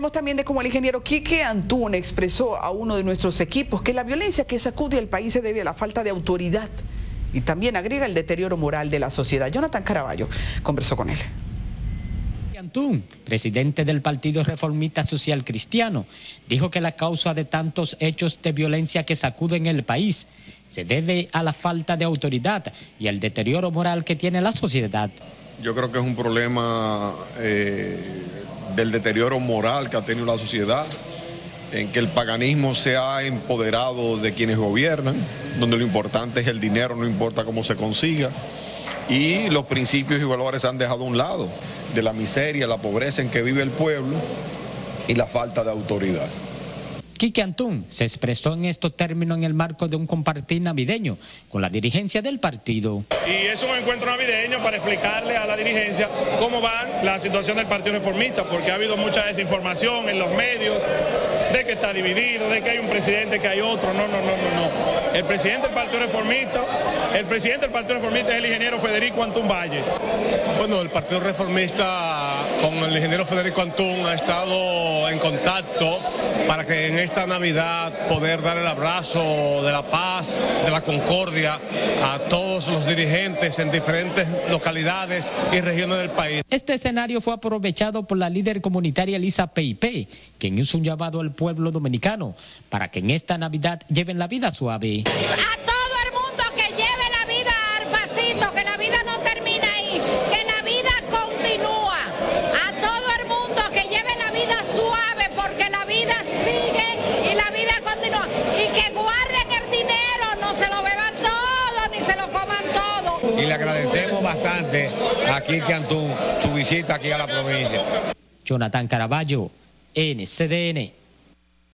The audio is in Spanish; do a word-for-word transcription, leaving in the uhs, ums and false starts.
También de cómo el ingeniero Quique Antún expresó a uno de nuestros equipos que la violencia que sacude al país se debe a la falta de autoridad y también agrega el deterioro moral de la sociedad. Jonathan Caraballo conversó con él. Antún, presidente del Partido Reformista Social Cristiano, dijo que la causa de tantos hechos de violencia que sacuden el país se debe a la falta de autoridad y al deterioro moral que tiene la sociedad. Yo creo que es un problema eh, del deterioro moral que ha tenido la sociedad, en que el paganismo se ha empoderado de quienes gobiernan, donde lo importante es el dinero, no importa cómo se consiga, y los principios y valores se han dejado a un lado, de la miseria, la pobreza en que vive el pueblo y la falta de autoridad. Quique Antún se expresó en estos términos en el marco de un compartir navideño con la dirigencia del partido. Y es un encuentro navideño para explicarle a la dirigencia cómo va la situación del Partido Reformista, porque ha habido mucha desinformación en los medios, de que está dividido, de que hay un presidente, que hay otro. No, no, no, no, no. El presidente del Partido Reformista, el presidente del Partido Reformista es el ingeniero Federico Antún Valle. Bueno, el Partido Reformista con el ingeniero Federico Antún ha estado en contacto para que en esta Navidad poder dar el abrazo de la paz, de la concordia a todos los dirigentes en diferentes localidades y regiones del país. Este escenario fue aprovechado por la líder comunitaria Lisa Peipé, quien hizo un llamado al pueblo dominicano para que en esta Navidad lleven la vida suave. A todo el mundo que lleve la vida al pasito, que la vida no termina ahí, que la vida continúa. A todo el mundo que lleve la vida suave, porque la vida sigue y la vida continúa. Y que guarden el dinero, no se lo beban todo ni se lo coman todo. Y le agradecemos bastante a Quique Antún su visita aquí a la provincia. Jonathan Caraballo, N C D N.